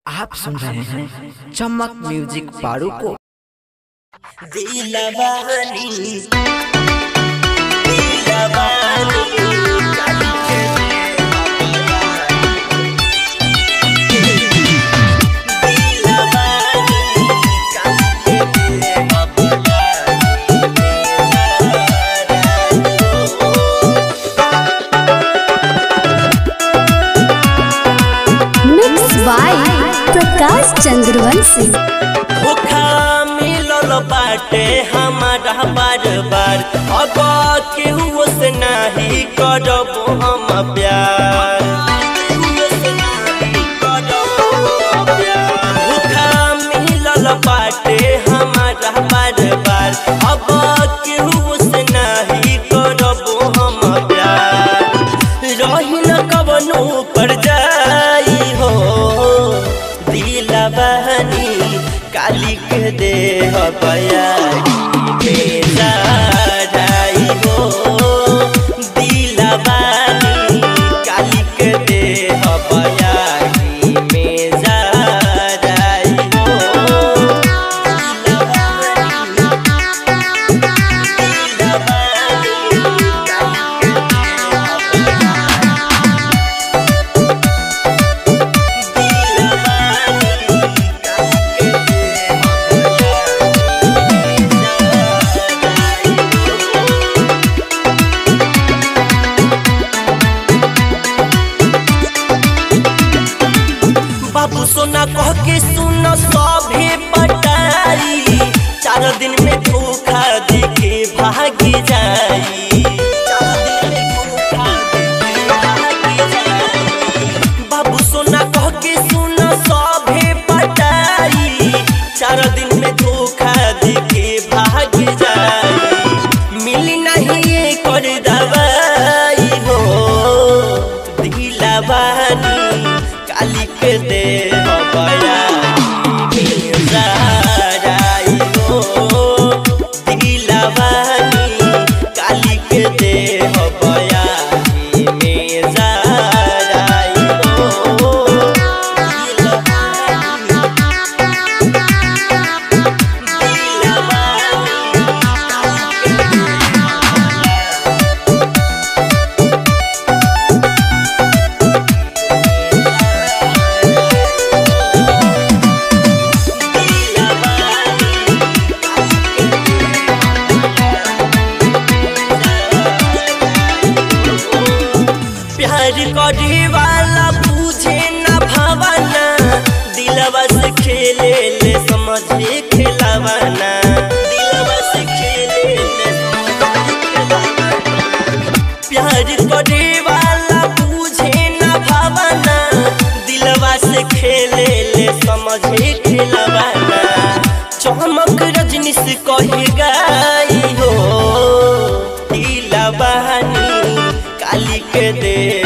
आप सुन रहे हैं चमक म्यूजिक पारू को। प्रकाश चंद्रवंशी मिलल बाटे हमारा बार बार अब केहू से नहीं करब हम प्यार। मिलल बाटे हमारा बार बार अब केहू से नहीं करब हम प्यार। रही न कवनो पर जाई हो दिलवानी काली के दे बयारी मेरा जाई हो दिलवानी काली के दे बयारी मेरा जाई हो बाबू सोना कह के सुन सभे पटाई 4 दिन में धोखा दे के भागी जाई। बाबू सोना कह के सुन सभे पटाई 4 दिन में धोखा दे के भागी जाई। मिली नहीं ये कर दवाई हो दिलवानी काली के दे बयारी मेरा जाई हो दिलवानी काली के दे बयारी मेरा जाई हो प्यार करे वाला पूछे न भावना दिलवा से खेले ले समझे खिलावाना दिलवा से खेले ले प्यार करे वाला पूछे न भावना दिलवा से खेले ले समझे खिलावाना। चमक रजनी से कही गई हो दिलवानी काली के दे